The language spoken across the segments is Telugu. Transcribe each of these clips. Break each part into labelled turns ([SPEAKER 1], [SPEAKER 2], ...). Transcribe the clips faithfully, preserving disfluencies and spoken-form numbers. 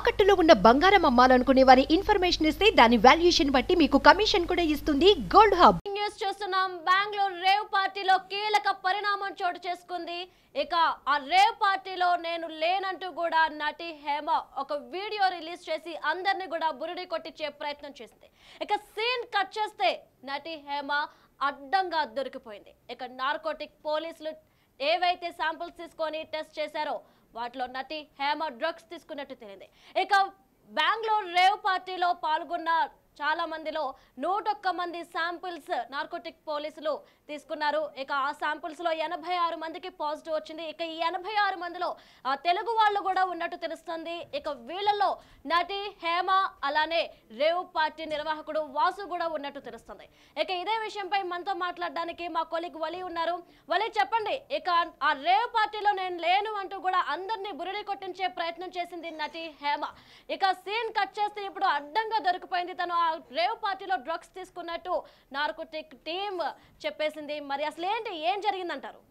[SPEAKER 1] తాకట్టులో ఉన్న బంగారం అమ్మాలనుకునే వారి ఇన్ఫర్మేషన్ ఇస్తే దాని వాల్యుయేషన్ బట్టి మీకు కమిషన్ కూడా ఇస్తుంది గోల్డ్ హబ్.
[SPEAKER 2] న్యూస్ చూస్తున్నాం. బెంగళూరు రేవ్ పార్టీలో కీలక పరిణామం చోటు చేసుకుంది. ఇక ఆ రేవ్ పార్టీలో నేను లేనంటూ కూడా నటి హేమ ఒక వీడియో రిలీజ్ చేసి అందరినీ కూడా బురిడి కొట్టించే ప్రయత్నం చేసింది. ఇక సీన్ కట్ చేస్తే నటి హేమ అడ్డంగా దొరికిపోయింది. ఇక నార్కోటిక్ పోలీసులు ఏవైతే శాంపుల్స్ తీసుకొని టెస్ట్ చేశారో వాటిలో నటి హేమ డ్రగ్స్ తీసుకున్నట్టు తెలిసింది. ఇక బెంగళూరు రేవ్ పార్టీలో పాల్గొన్న చాలా మందిలో నూట ఒక్క మంది శాంపిల్స్ నార్కోటిక్ పోలీసులు తీసుకున్నారు. ఇక ఆ శాంపిల్స్ లో ఎనభై ఆరు మందికి పాజిటివ్ వచ్చింది. ఇక ఈ ఎనభై ఆరు మందిలో తెలుగు వాళ్ళు కూడా ఉన్నట్టు తెలుస్తుంది. ఇక వీళ్ళలో నటి హేమ అలానే రేవ్ పార్టీ నిర్వాహకుడు వాసు కూడా ఉన్నట్టు తెలుస్తుంది. ఇక ఇదే విషయంపై మనతో మాట్లాడడానికి మా కొలీగ్ వలి ఉన్నారు. వలి చెప్పండి, ఇక ఆ రేవ్ పార్టీలో నేను లేను అంటూ కూడా అందరినీ బురిడి కొట్టించే ప్రయత్నం చేసింది నటి హేమ. ఇక సీన్ కట్ చేస్తే ఇప్పుడు అడ్డంగా దొరికిపోయింది. తను ఆ రేవ్ పార్టీలో డ్రగ్స్ తీసుకున్నట్టు నార్కోటిక్ టీమ్ చెప్పేసింది. మరి అసలు ఏంటి, ఏం జరిగిందంటారు?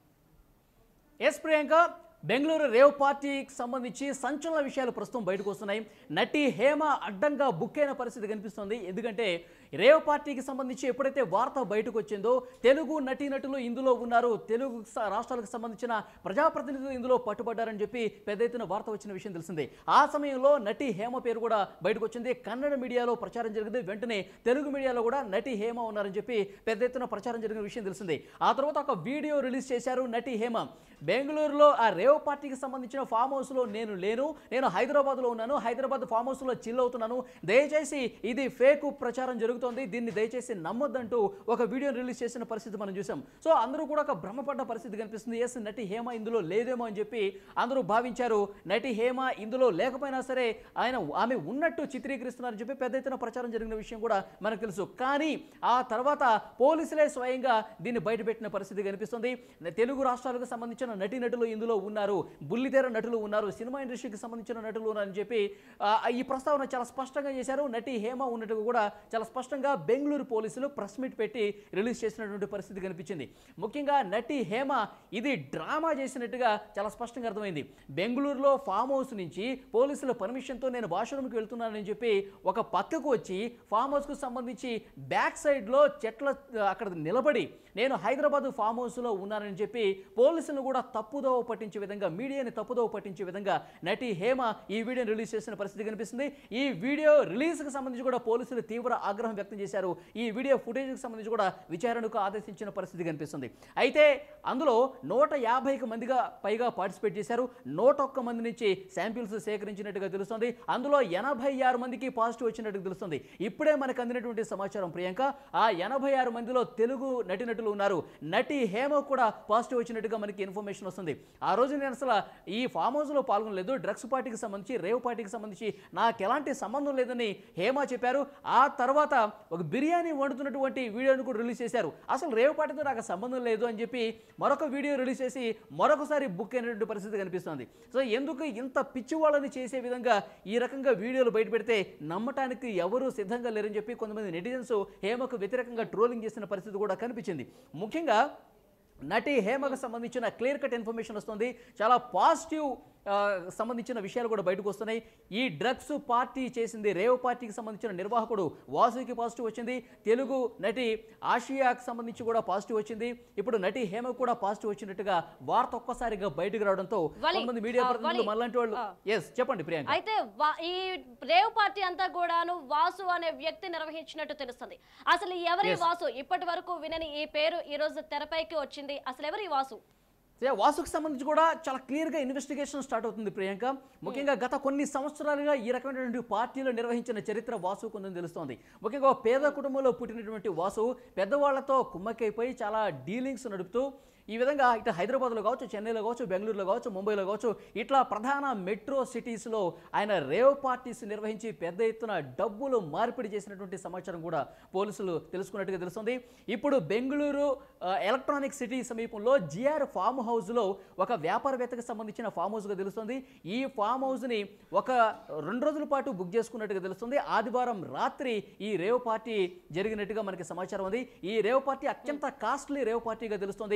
[SPEAKER 3] ఎస్ ప్రియాంక, బెంగళూరు రేవ్ పార్టీకి సంబంధించి సంచలన విషయాలు ప్రస్తుతం బయటకు వస్తున్నాయి. నటి హేమ అడ్డంగా బుక్ అయిన పరిస్థితి కనిపిస్తుంది. ఎందుకంటే రేవ్ పార్టీకి సంబంధించి ఎప్పుడైతే వార్త బయటకు వచ్చిందో తెలుగు నటీనటులు ఇందులో ఉన్నారు, తెలుగు రాష్ట్రాలకు సంబంధించిన ప్రజాప్రతినిధులు ఇందులో పట్టుబడ్డారని చెప్పి పెద్ద ఎత్తున వార్త వచ్చిన విషయం తెలిసిందే. ఆ సమయంలో నటి హేమ పేరు కూడా బయటకు వచ్చింది. కన్నడ మీడియాలో ప్రచారం జరిగింది. వెంటనే తెలుగు మీడియాలో కూడా నటి హేమ ఉన్నారని చెప్పి పెద్ద ఎత్తున ప్రచారం జరిగిన విషయం తెలిసిందే. ఆ తర్వాత ఒక వీడియో రిలీజ్ చేశారు నటి హేమ. బెంగళూరులో ఆ రేవ్ పార్టీకి సంబంధించిన ఫామ్ హౌస్లో నేను లేను, నేను హైదరాబాద్లో ఉన్నాను, హైదరాబాద్ ఫామ్ హౌస్లో చిల్ అవుతున్నాను, దయచేసి ఇది ఫేక్ ప్రచారం జరుగుతోంది, దీన్ని దయచేసి నమ్మొద్దంటూ ఒక వీడియో రిలీజ్ చేసిన పరిస్థితి మనం చూసాం. సో అందరూ కూడా ఒక భ్రమపడ్డ పరిస్థితి కనిపిస్తుంది. ఎస్, నటి హేమ ఇందులో లేదేమో అని చెప్పి అందరూ భావించారు. నటి హేమ ఇందులో లేకపోయినా సరే ఆయన ఆమె ఉన్నట్టు చిత్రీకరిస్తున్నారని చెప్పి పెద్ద ఎత్తున ప్రచారం జరిగిన విషయం కూడా మనకు తెలుసు. కానీ ఆ తర్వాత పోలీసులే స్వయంగా దీన్ని బయటపెట్టిన పరిస్థితి కనిపిస్తుంది. తెలుగు రాష్ట్రాలకు సంబంధించిన నటీనటులు ఇందులో ఉన్నారు, బుల్లితెర నటులు ఉన్నారు, సినిమా ఇండస్ట్రీకి సంబంధించిన నటులు ఉన్నారని చెప్పి ఈ ప్రస్తావన చాలా స్పష్టంగా చేశారు. నటి హేమ ఉన్నట్టు కూడా చాలా స్పష్టంగా బెంగళూరు పోలీసులు ప్రెస్ మీట్ పెట్టి రిలీజ్ చేసినటువంటి పరిస్థితి కనిపించింది. ముఖ్యంగా నటి హేమ ఇది డ్రామా చేసినట్టుగా చాలా స్పష్టంగా అర్థమైంది. బెంగళూరులో ఫామ్ హౌస్ నుంచి పోలీసుల పర్మిషన్తో నేను వాష్రూమ్కి వెళ్తున్నానని చెప్పి ఒక పక్కకు వచ్చి ఫామ్ హౌస్కు సంబంధించి బ్యాక్ సైడ్లో చెట్ల అక్కడ నిలబడి నేను హైదరాబాద్ ఫామ్ హౌస్లో ఉన్నానని చెప్పి పోలీసులను కూడా తప్పుదోవ పట్టించే విధంగా, మీడియాని తప్పుదోవ పట్టించే విధంగా నటి హేమ ఈ వీడియోని రిలీజ్ చేసిన పరిస్థితి కనిపిస్తుంది. ఈ వీడియో రిలీజ్కి సంబంధించి కూడా పోలీసులు తీవ్ర ఆగ్రహం వ్యక్తం చేశారు. ఈ వీడియో ఫుటేజ్కి సంబంధించి కూడా విచారణకు ఆదేశించిన పరిస్థితి కనిపిస్తుంది. అయితే అందులో నూట యాభైకి మందిగా పైగా పార్టిసిపేట్ చేశారు. నూట ఒక్క మంది నుంచి శాంపిల్స్ సేకరించినట్టుగా తెలుస్తుంది. అందులో ఎనభై ఆరు మందికి పాజిటివ్ వచ్చినట్టుగా తెలుస్తుంది. ఇప్పుడే మనకు అందినటువంటి సమాచారం ప్రియాంక, ఆ ఎనభై ఆరు మందిలో తెలుగు నటీనటులు ఉన్నారు. నటి హేమ కూడా పాజిటివ్ వచ్చినట్టుగా మనకి ఇన్ఫర్మేషన్ వస్తుంది. ఆ రోజు నేను అసలు ఈ ఫామ్ హౌస్లో పాల్గొనలేదు, డ్రగ్స్ పార్టీకి సంబంధించి రేవ్ పార్టీకి సంబంధించి నాకు ఎలాంటి సంబంధం లేదని హేమ చెప్పారు. ఆ తర్వాత ఒక బిర్యానీ వండుతున్నటువంటి వీడియోని కూడా రిలీజ్ చేశారు. అసలు రేవ్ పార్టీతో నాకు సంబంధం లేదు అని చెప్పి మరొక వీడియో రిలీజ్ చేసి మరొకసారి బుక్ అయినటువంటి పరిస్థితి కనిపిస్తుంది. సో ఎందుకు ఇంత పిచ్చి వాళ్ళని చేసే విధంగా ఈ రకంగా వీడియోలు బయట పెడితే నమ్మటానికి ఎవరూ సిద్ధంగా లేరని చెప్పి కొంతమంది నెటిజన్స్ హేమకు వ్యతిరేకంగా ట్రోలింగ్ చేసిన పరిస్థితి కూడా కనిపించింది. ముఖ్యంగా నటి హేమకు సంబంధించిన క్లియర్ కట్ ఇన్ఫర్మేషన్ వస్తుంది. చాలా పాజిటివ్ సంబంధించిన విషయాలు కూడా బయటకు వస్తున్నాయి. ఈ డ్రగ్స్ పార్టీ చేసింది రేవ్ పార్టీకి సంబంధించిన నిర్వాహకుడు వాసుకి పాజిటివ్ వచ్చింది. తెలుగు నటి ఆషియాకి సంబంధించి కూడా పాజిటివ్ వచ్చింది. ఇప్పుడు నటి హేమ కూడా పాజిటివ్ వచ్చినట్టుగా వార్త ఒక్కసారిగా బయటకు రావడంతో కొంతమంది మీడియా ప్రతినిధులు మనలాంటి వాళ్ళు ఎస్ చెప్పండి ప్రియాంక.
[SPEAKER 2] అయితే ఈ రేవ్ పార్టీ అంతా కూడాను వాసు అనే వ్యక్తి నిర్వహించినట్టు తెలుస్తుంది. అసలు ఎవరి వాసు? ఇప్పటి వరకు వినని ఈ పేరు ఈ రోజు తెరపైకి వచ్చింది. అసలు ఎవరి వాసు?
[SPEAKER 3] వాసుకు సంబంధించి కూడా చాలా క్లియర్గా ఇన్వెస్టిగేషన్ స్టార్ట్ అవుతుంది ప్రియాంక. ముఖ్యంగా గత కొన్ని సంవత్సరాలుగా ఈ రకమైనటువంటి పార్టీలు నిర్వహించిన చరిత్ర వాసుకు ఉందని తెలుస్తోంది. ముఖ్యంగా పేద కుటుంబంలో పుట్టినటువంటి వాసు పెద్దవాళ్లతో కుమ్మక్కైపోయి చాలా డీలింగ్స్ నడుపుతూ ఈ విధంగా ఇటు హైదరాబాద్లో కావచ్చు, చెన్నైలో కావచ్చు, బెంగళూరులో కావచ్చు, ముంబైలో కావచ్చు, ఇట్లా ప్రధాన మెట్రో సిటీస్లో ఆయన రేవ్ పార్టీస్ నిర్వహించి పెద్ద ఎత్తున డబ్బులు మార్పిడి చేసినటువంటి సమాచారం కూడా పోలీసులు తెలుసుకున్నట్టుగా తెలుస్తుంది. ఇప్పుడు బెంగళూరు ఎలక్ట్రానిక్ సిటీ సమీపంలో జిఆర్ ఫామ్ హౌస్లో ఒక వ్యాపారవేత్తకు సంబంధించిన ఫామ్ హౌస్గా తెలుస్తుంది. ఈ ఫామ్ హౌస్ని ఒక రెండు రోజుల పాటు బుక్ చేసుకున్నట్టుగా తెలుస్తుంది. ఆదివారం రాత్రి ఈ రేవ్ పార్టీ జరిగినట్టుగా మనకి సమాచారం ఉంది. ఈ రేవ్ పార్టీ అత్యంత కాస్ట్లీ రేవ్ పార్టీగా తెలుస్తుంది.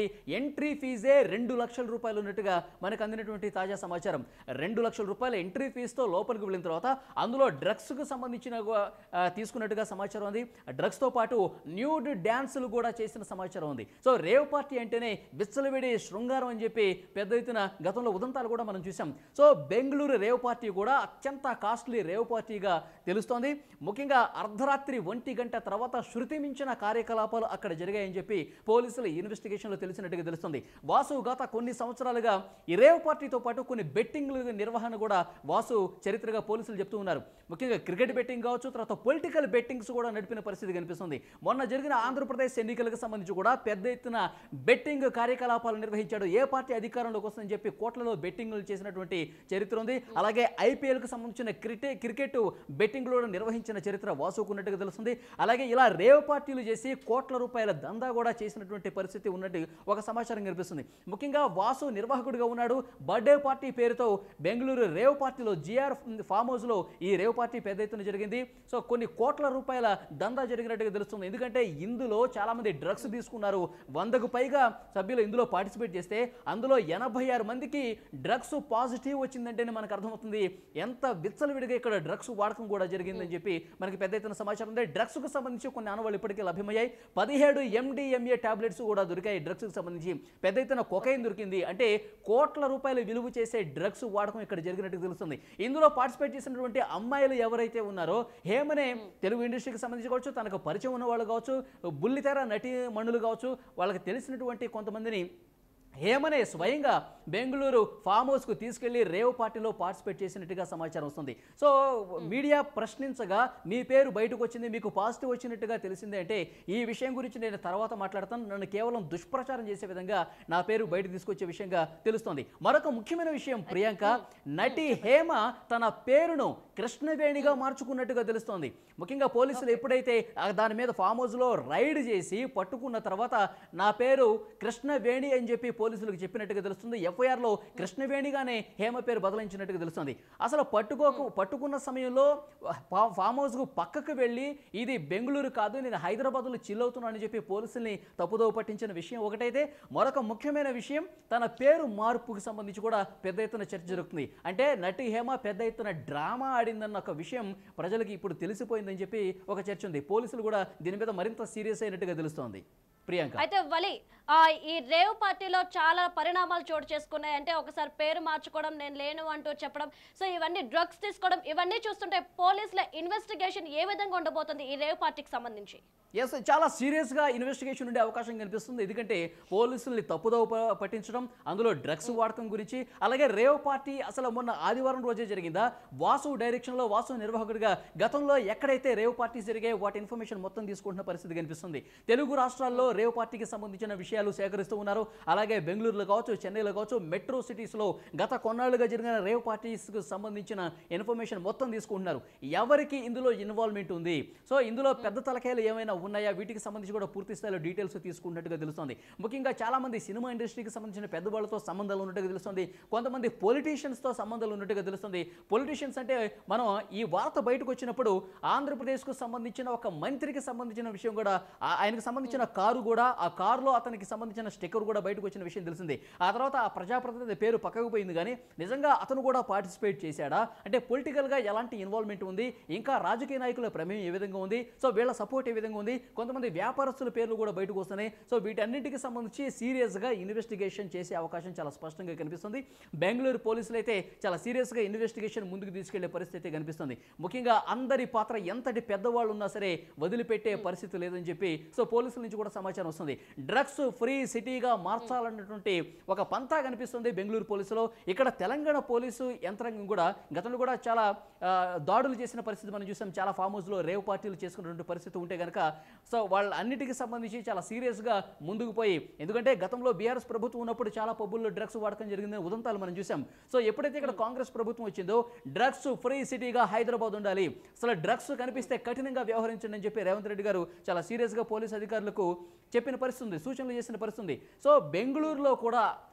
[SPEAKER 3] ఎంట్రీ ఫీజే రెండు లక్షల రూపాయలు ఉన్నట్టుగా మనకు అందినటువంటి తాజా సమాచారం. రెండు లక్షల రూపాయల ఎంట్రీ ఫీజుతో లోపలికి వెళ్ళిన తర్వాత అందులో డ్రగ్స్కు సంబంధించిన తీసుకున్నట్టుగా సమాచారం ఉంది. డ్రగ్స్తో పాటు న్యూడ్ డ్యాన్సులు కూడా చేసిన సమాచారం ఉంది. సో రేవ్ పార్టీ అంటేనే విచ్చలవిడి శృంగారం అని చెప్పి పెద్ద ఎత్తున గతంలో ఉదంతాలు కూడా మనం చూసాం. సో బెంగళూరు రేవ్ పార్టీ కూడా అత్యంత కాస్ట్లీ రేవ్ పార్టీగా తెలుస్తోంది. ముఖ్యంగా అర్ధరాత్రి ఒంటి గంట తర్వాత శృతి మించిన కార్యకలాపాలు అక్కడ జరిగాయని చెప్పి పోలీసుల ఇన్వెస్టిగేషన్లో తెలిసినట్టుగా తెలుస్తుంది. వాసు గత కొన్ని సంవత్సరాలుగా ఈ రేవ్ పార్టీతో పాటు కొన్ని బెట్టింగ్ల నిర్వహణ కూడా వాసు చరిత్రగా పోలీసులు చెప్తూ ఉన్నారు. ముఖ్యంగా క్రికెట్ బెట్టింగ్ కావచ్చు, తర్వాత పొలిటికల్ బెట్టింగ్స్ కూడా నడిపిన పరిస్థితి కనిపిస్తుంది. మొన్న జరిగిన ఆంధ్రప్రదేశ్ ఎన్నికలకు సంబంధించి కూడా పెద్ద ఎత్తున బెట్టింగ్ కార్యకలాపాలు నిర్వహించాడు. ఏ పార్టీ అధికారంలోకి వస్తుందని చెప్పి కోట్లలో బెట్టింగ్లు చేసినటువంటి చరిత్ర ఉంది. అలాగే ఐపీఎల్కి సంబంధించిన క్రికెట్ క్రికెట్ బెట్టింగ్లు నిర్వహించిన చరిత్ర వాసుకున్నట్టుగా తెలుస్తుంది. అలాగే ఇలా రేవ్ పార్టీలు చేసి కోట్ల రూపాయల దందా కూడా చేసినటువంటి పరిస్థితి ఉన్నట్టు ఒక సమాచారం కనిపిస్తుంది. ముఖ్యంగా వాసు నిర్వాహకుడిగా ఉన్నాడు. బర్త్డే పార్టీ పేరుతో బెంగళూరు రేవ్ పార్టీలో జిఆర్ ఫామ్ హౌస్ లో ఈ రేవ్ పార్టీ పెద్ద ఎత్తున జరిగింది. సో కొన్ని కోట్ల రూపాయల దందా జరిగినట్టుగా తెలుస్తుంది. ఎందుకంటే ఇందులో చాలా మంది డ్రగ్స్ తీసుకున్నారు. వందకు పైగా సభ్యులు ఇందులో పార్టిసిపేట్ చేస్తే అందులో ఎనభై ఆరు మందికి డ్రగ్స్ పాజిటివ్ వచ్చిందంటేనే మనకు అర్థమవుతుంది ఎంత విచ్చలవిడిగా ఇక్కడ డ్రగ్స్ వాడకం కూడా జరిగిందని చెప్పి మనకి పెద్ద ఎత్తున సమాచారం ఉంది. డ్రగ్స్ కు సంబంధించి కొన్ని ఆనవాళ్ళు ఇప్పటికే లభ్యమయ్యాయి. పదిహేడు ఎండిఎంఏ టాబ్లెట్స్ కూడా దొరికాయి. డ్రగ్స్ కు సంబంధించి పెద్ద ఎత్తున కొకైన్ దొరికింది. అంటే కోట్ల రూపాయలు విలువ చేసే డ్రగ్స్ వాడకం ఇక్కడ జరిగినట్టు తెలుస్తుంది. ఇందులో పార్టిసిపేట్ చేసినటువంటి అమ్మాయిలు ఎవరైతే ఉన్నారో హేమనే తెలుగు ఇండస్ట్రీకి సంబంధించి కావచ్చు, తనకు పరిచయం ఉన్న వాళ్ళు కావచ్చు, బుల్లితెర నటి మణులు కావచ్చు, వాళ్ళకి తెలిసినటువంటి కొంతమందిని హేమనే స్వయంగా బెంగళూరు ఫామ్ హౌస్కు తీసుకెళ్లి రేవ్ పార్టీలో పార్టిసిపేట్ చేసినట్టుగా సమాచారం వస్తుంది. సో మీడియా ప్రశ్నించగా మీ పేరు బయటకు వచ్చింది, మీకు పాజిటివ్ వచ్చినట్టుగా తెలిసిందే అంటే ఈ విషయం గురించి నేను తర్వాత మాట్లాడతాను, నన్ను కేవలం దుష్ప్రచారం చేసే విధంగా నా పేరు బయటకు తీసుకొచ్చే విషయంగా తెలుస్తోంది. మరొక ముఖ్యమైన విషయం, ప్రియాంక నటి హేమ తన పేరును కృష్ణవేణిగా మార్చుకున్నట్టుగా తెలుస్తోంది. ముఖ్యంగా పోలీసులు ఎప్పుడైతే దాని మీద ఫామ్ హౌస్లో రైడ్ చేసి పట్టుకున్న తర్వాత నా పేరు కృష్ణవేణి అని చెప్పి పోలీసులకు చెప్పినట్టుగా తెలుస్తుంది. ఎఫ్ఐఆర్లో కృష్ణవేణిగానే హేమ పేరు బదలించినట్టుగా తెలుస్తుంది. అసలు పట్టుకోకు పట్టుకున్న సమయంలో ఫామ్ హౌస్కు పక్కకు వెళ్ళి ఇది బెంగళూరు కాదు, నేను హైదరాబాద్లో చిల్ అవుతున్నాను అని చెప్పి పోలీసుల్ని తప్పుదోవ పట్టించిన విషయం ఒకటైతే, మరొక ముఖ్యమైన విషయం తన పేరు మార్పుకు సంబంధించి కూడా పెద్ద ఎత్తున చర్చ జరుగుతుంది. అంటే నటి హేమ పెద్ద ఎత్తున డ్రామా ఆడిందన్న ఒక విషయం ప్రజలకి ఇప్పుడు తెలిసిపోయిందని చెప్పి ఒక చర్చ ఉంది. పోలీసులు కూడా దీని మీద మరింత సీరియస్ అయినట్టుగా తెలుస్తోంది. ప్రియాంక
[SPEAKER 2] అయితే వలి ఈ రేవ్ పార్టీలో చాలా పరిణామాలు చోటు చేసుకున్నాయి. అంటే ఒకసారి పేరు మార్చుకోవడం, నేను లేను అంటూ చెప్పడం, సో ఇవన్నీ డ్రగ్స్ తీసుకోవడం, ఇవన్నీ చూస్తుంటే పోలీసుల ఇన్వెస్టిగేషన్ ఏ విధంగా ఉండబోతుంది ఈ రేవ్ పార్టీకి సంబంధించి?
[SPEAKER 3] ఎస్, చాలా సీరియస్గా ఇన్వెస్టిగేషన్ ఉండే అవకాశం కనిపిస్తుంది. ఎందుకంటే పోలీసుల్ని తప్పుదోవ పట్టించడం, అందులో డ్రగ్స్ వాడకం గురించి, అలాగే రేవ్ పార్టీ అసలు మొన్న ఆదివారం రోజే జరిగిందా, వాసు డైరెక్షన్లో వాసు నిర్వాహకుడిగా గతంలో ఎక్కడైతే రేవ్ పార్టీస్ జరిగాయో వాటి ఇన్ఫర్మేషన్ మొత్తం తీసుకుంటున్న పరిస్థితి కనిపిస్తుంది. తెలుగు రాష్ట్రాల్లో రేవ్ పార్టీకి సంబంధించిన విషయాలు సేకరిస్తూ ఉన్నారు. అలాగే బెంగళూరులో కావచ్చు, చెన్నైలో కావచ్చు, మెట్రో సిటీస్లో గత కొన్నాళ్ళుగా జరిగిన రేవ్ పార్టీస్కు సంబంధించిన ఇన్ఫర్మేషన్ మొత్తం తీసుకుంటున్నారు. ఎవరికి ఇందులో ఇన్వాల్వ్మెంట్ ఉంది, సో ఇందులో పెద్ద తలకాయలు ఏమైనా ఉన్నాయా, వీటికి సంబంధించి కూడా పూర్తి స్థాయిలో డీటెయిల్స్ తీసుకున్నట్టుగా తెలుస్తుంది. ముఖ్యంగా చాలా మంది సినిమా ఇండస్ట్రీకి సంబంధించిన పెద్దవాళ్ళతో సంబంధాలు ఉన్నట్టుగా తెలుస్తుంది. కొంతమంది పొలిటీషియన్స్తో సంబంధాలు ఉన్నట్టుగా తెలుస్తుంది. పొలిటీషియన్స్ అంటే మనం ఈ వార్త బయటకు వచ్చినప్పుడు ఆంధ్రప్రదేశ్కు సంబంధించిన ఒక మంత్రికి సంబంధించిన విషయం కూడా, ఆయనకు సంబంధించిన కారు కూడా, ఆ కారులో అతనికి సంబంధించిన స్టిక్కర్ కూడా బయటకు వచ్చిన విషయం తెలిసింది. ఆ తర్వాత ఆ ప్రజాప్రతినిధి పేరు పక్కకు పోయింది. కానీ నిజంగా అతను కూడా పార్టిసిపేట్ చేశాడా, అంటే పొలిటికల్గా ఎలాంటి ఇన్వాల్వ్మెంట్ ఉంది, ఇంకా రాజకీయ నాయకుల ప్రమేయం ఏ విధంగా ఉంది, సో వీళ్ళ సపోర్ట్ ఏ విధంగా ఉంది, కొంతమంది వ్యాపారస్తుల పేర్లు కూడా బయటకు వస్తున్నాయి. సో వీటన్నిటికి సంబంధించి సీరియస్గా ఇన్వెస్టిగేషన్ చేసే అవకాశం చాలా స్పష్టంగా కనిపిస్తుంది. బెంగళూరు పోలీసులు అయితే చాలా సీరియస్గా ఇన్వెస్టిగేషన్ ముందుకు తీసుకెళ్లే పరిస్థితి కనిపిస్తుంది. ముఖ్యంగా అందరి పాత్ర ఎంతటి పెద్దవాళ్ళు ఉన్నా సరే వదిలిపెట్టే పరిస్థితి లేదని చెప్పి సో పోలీసుల నుంచి కూడా సమాచారం వస్తుంది. డ్రగ్స్ ఫ్రీ సిటీగా మార్చాలన్నటువంటి ఒక పంతా కనిపిస్తుంది బెంగళూరు పోలీసులో. ఇక్కడ తెలంగాణ పోలీసు యంత్రాంగం కూడా గతంలో కూడా చాలా దాడులు చేసిన పరిస్థితి మనం చూసాం. చాలా ఫామ్ హౌస్లో రేవ్ పార్టీలు చేసుకున్నటువంటి పరిస్థితి ఉంటే కనుక సో వాళ్ళ అన్నిటికీ సంబంధించి చాలా సీరియస్గా ముందుకు పోయి, ఎందుకంటే గతంలో బీఆర్ఎస్ ప్రభుత్వం ఉన్నప్పుడు చాలా పబ్బుల్లో డ్రగ్స్ వాడకం జరిగిందని ఉదంతాలు మనం చూసాం. సో ఎప్పుడైతే ఇక్కడ కాంగ్రెస్ ప్రభుత్వం వచ్చిందో డ్రగ్స్ ఫ్రీ సిటీగా హైదరాబాద్ ఉండాలి, అసలు డ్రగ్స్ కనిపిస్తే కఠినంగా వ్యవహరించండి అని చెప్పి రేవంత్ రెడ్డి గారు చాలా సీరియస్గా పోలీస్ అధికారులకు చెప్పిన పరిస్థితి ఉంది, సూచనలు చేసిన పరిస్థితి ఉంది. సో బెంగళూరులో కూడా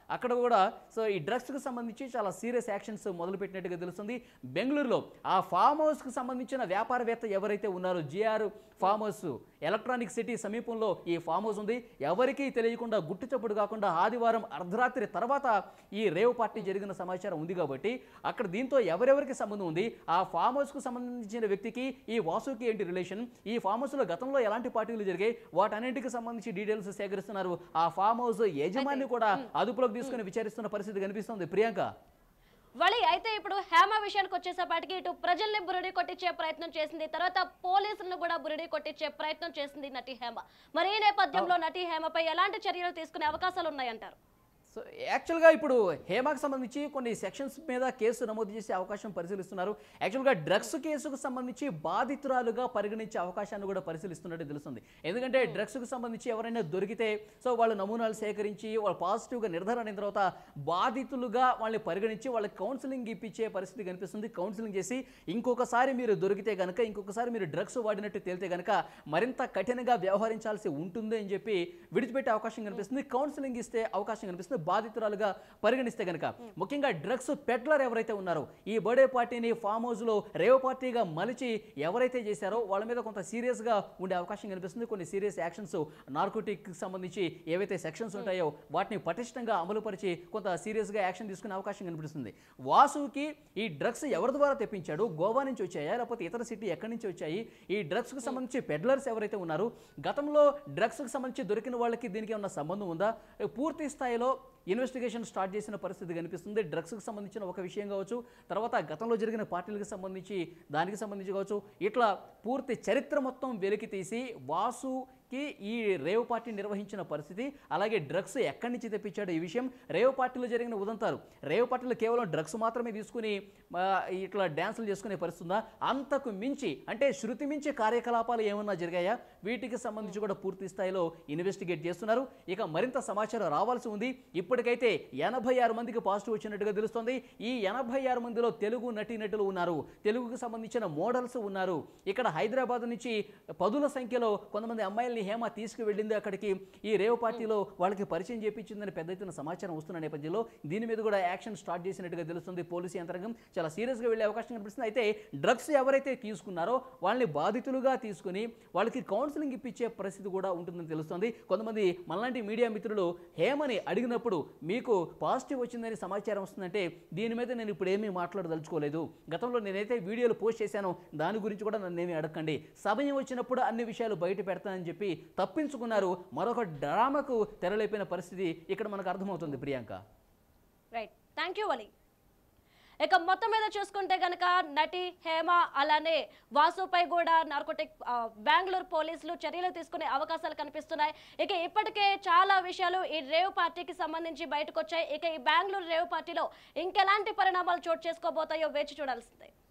[SPEAKER 3] అక్కడ కూడా సో ఈ డ్రగ్స్కి సంబంధించి చాలా సీరియస్ యాక్షన్స్ మొదలుపెట్టినట్టుగా తెలుస్తుంది. బెంగళూరులో ఆ ఫామ్ హౌస్కి సంబంధించిన వ్యాపారవేత్త ఎవరైతే ఉన్నారో GR farm house electronic city సమీపంలో ఈ ఫామ్ హౌస్ ఉంది. ఎవరికీ తెలియకుండా గుట్టు చప్పుడు కాకుండా ఆదివారం అర్ధరాత్రి తర్వాత ఈ రేవ్ పార్టీ జరిగిన సమాచారం ఉంది కాబట్టి అక్కడ దీంతో ఎవరెవరికి సంబంధం ఉంది, ఆ ఫామ్ హౌస్కు సంబంధించిన వ్యక్తికి ఈ వాసుకి ఏంటి రిలేషన్, ఈ ఫామ్ హౌస్లో గతంలో ఎలాంటి పార్టీలు జరిగాయి, వాటన్నింటికి సంబంధించి డీటెయిల్స్ సేకరిస్తున్నారు. ఆ ఫామ్ హౌస్ యజమాని కూడా అదుపులోకి తీసుకుని విచారిస్తున్న పరిస్థితి కనిపిస్తుంది. ప్రియాంక
[SPEAKER 2] వలి అయితే ఇప్పుడు హేమ విషయానికి వచ్చేసేపాటికి ఇటు ప్రజల్ని బురిడి కొట్టించే ప్రయత్నం చేసింది, తర్వాత పోలీసులను కూడా బురిడి కొట్టించే ప్రయత్నం చేసింది నటి హేమ. మరి ఈ నేపథ్యంలో నటి హేమపై ఎలాంటి చర్యలు తీసుకునే అవకాశాలు ఉన్నాయంటారు?
[SPEAKER 3] సో యాక్చువల్గా ఇప్పుడు హేమకు సంబంధించి కొన్ని సెక్షన్స్ మీద కేసు నమోదు చేసే అవకాశం పరిశీలిస్తున్నారు. యాక్చువల్గా డ్రగ్స్ కేసుకు సంబంధించి బాధితురాలుగా పరిగణించే అవకాశాన్ని కూడా పరిశీలిస్తున్నట్టు తెలుస్తుంది. ఎందుకంటే డ్రగ్స్కు సంబంధించి ఎవరైనా దొరికితే సో వాళ్ళు నమూనాలు సేకరించి వాళ్ళు పాజిటివ్గా నిర్ధారణ అయిన తర్వాత బాధితులుగా వాళ్ళని పరిగణించి వాళ్ళకి కౌన్సిలింగ్ ఇప్పించే పరిస్థితి కనిపిస్తుంది. కౌన్సిలింగ్ చేసి ఇంకొకసారి మీరు దొరికితే కనుక, ఇంకొకసారి మీరు డ్రగ్స్ వాడినట్టు తేలితే కనుక మరింత కఠినంగా వ్యవహరించాల్సి ఉంటుంది అని చెప్పి విడిచిపెట్టే అవకాశం కనిపిస్తుంది. కౌన్సిలింగ్ ఇస్తే అవకాశం కనిపిస్తుంది బాధితురాలుగా పరిగణిస్తే గనక. ముఖ్యంగా డ్రగ్స్ పెడ్లర్ ఎవరైతే ఉన్నారో ఈ బర్త్డే పార్టీని ఫామ్ హౌస్ లో రేవ్ పార్టీగా మలిచి ఎవరైతే చేశారో వాళ్ళ మీద కొంత సీరియస్ గా ఉండే అవకాశం కనిపిస్తుంది. కొన్ని సీరియస్ యాక్షన్స్ నార్కోటిక్ సంబంధించి ఏవైతే సెక్షన్స్ ఉంటాయో వాటిని పటిష్టంగా అమలుపరిచి కొంత సీరియస్ గా యాక్షన్ తీసుకునే అవకాశం కనిపిస్తుంది. వాసుకి ఈ డ్రగ్స్ ఎవరి ద్వారా తెప్పించాడు, గోవా నుంచి వచ్చాయా లేకపోతే ఇతర సిటీ ఎక్కడి నుంచి వచ్చాయి, ఈ డ్రగ్స్ కు సంబంధించి పెడ్లర్స్ ఎవరైతే ఉన్నారు, గతంలో డ్రగ్స్ కు సంబంధించి దొరికిన వాళ్ళకి దీనికి ఏమన్నా సంబంధం ఉందా, పూర్తి స్థాయిలో ఇన్వెస్టిగేషన్ స్టార్ట్ చేసిన పరిస్థితి కనిపిస్తుంది. డ్రగ్స్కి సంబంధించిన ఒక విషయం కావచ్చు, తర్వాత గతంలో జరిగిన పార్టీలకు సంబంధించి దానికి సంబంధించి కావచ్చు, ఇట్లా పూర్తి చరిత్ర మొత్తం వెలికి తీసి వాసుకి ఈ రేవ్ పార్టీ నిర్వహించిన పరిస్థితి, అలాగే డ్రగ్స్ ఎక్కడి నుంచి తెప్పించాడు ఈ విషయం, రేవ్ పార్టీలో జరిగిన ఉదంతాలు, రేవ్ పార్టీలో కేవలం డ్రగ్స్ మాత్రమే తీసుకుని ఇట్లా డ్యాన్సులు చేసుకునే పరిస్థితి ఉందా, అంతకు మించి అంటే శృతి మించి కార్యకలాపాలు ఏమన్నా జరిగాయా, వీటికి సంబంధించి కూడా పూర్తి స్థాయిలో ఇన్వెస్టిగేట్ చేస్తున్నారు. ఇక మరింత సమాచారం రావాల్సి ఉంది. ఇప్పటికైతే ఎనభై ఆరు మందికి పాజిటివ్ వచ్చినట్టుగా తెలుస్తోంది. ఈ ఎనభై ఆరు మందిలో తెలుగు నటీనటులు ఉన్నారు, తెలుగుకు సంబంధించిన మోడల్స్ ఉన్నారు. ఇక్కడ హైదరాబాద్ నుంచి పదుల సంఖ్యలో కొంతమంది అమ్మాయిల్ని హేమ తీసుకువెళ్ళింది అక్కడికి, ఈ రేవ్ పార్టీలో వాళ్ళకి పరిచయం చేయించిందని పెద్ద ఎత్తున సమాచారం వస్తున్న నేపథ్యంలో దీని మీద కూడా యాక్షన్ స్టార్ట్ చేసినట్టుగా తెలుస్తుంది. పోలీసు యంత్రాంగం చాలా సీరియస్గా వెళ్ళే అవకాశం కనిపిస్తుంది. అయితే డ్రగ్స్ ఎవరైతే తీసుకున్నారో వాళ్ళని బాధితులుగా తీసుకుని వాళ్ళకి కౌన్సిలింగ్ ఇప్పించే పరిస్థితి కూడా ఉంటుందని తెలుస్తుంది. కొంతమంది మనలాంటి మీడియా మిత్రులు హేమని అడిగినప్పుడు మీకు పాజిటివ్ వచ్చిందని సమాచారం వస్తుందంటే దీని మీద నేను ఇప్పుడు ఏమీ మాట్లాడదలుచుకోలేదు, గతంలో నేనైతే వీడియోలు పోస్ట్ చేశాను దాని గురించి కూడా నన్ను ఏమీ అడగండి, సమయం వచ్చినప్పుడు అన్ని విషయాలు బయట పెడతానని చెప్పి తప్పించుకున్నారు. మరొక డ్రామాకు తెరలేపిన పరిస్థితి ఇక్కడ మనకు అర్థమవుతుంది. Priyanka
[SPEAKER 2] right, thank you Vali. ఇక మొత్తం మీద చూసుకుంటే గనక నటి హేమ అలానే వాసుపై కూడా నార్కోటిక్ బెంగళూరు పోలీసులు చర్యలు తీసుకునే అవకాశాలు కనిపిస్తున్నాయి. ఇక ఇప్పటికే చాలా విషయాలు ఈ రేవ్ పార్టీకి సంబంధించి బయటకు వచ్చాయి. ఇక ఈ బెంగళూరు రేవ్ పార్టీలో ఇంకెలాంటి పరిణామాలు చోటు చేసుకోబోతాయో వేచి చూడాల్సిందే.